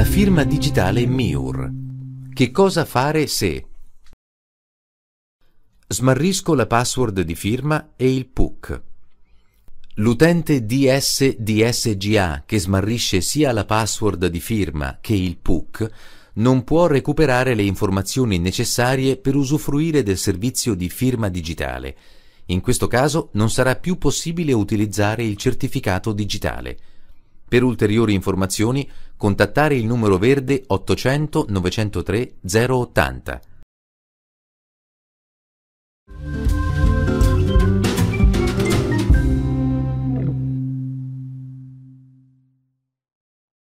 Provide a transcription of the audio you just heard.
firma digitale MIUR. Che cosa fare se smarrisco la password di firma e il PUC? L'utente DS-DSGA che smarrisce sia la password di firma che il PUC non può recuperare le informazioni necessarie per usufruire del servizio di firma digitale. In questo caso non sarà più possibile utilizzare il certificato digitale. Per ulteriori informazioni contattare il numero verde 800 903 080.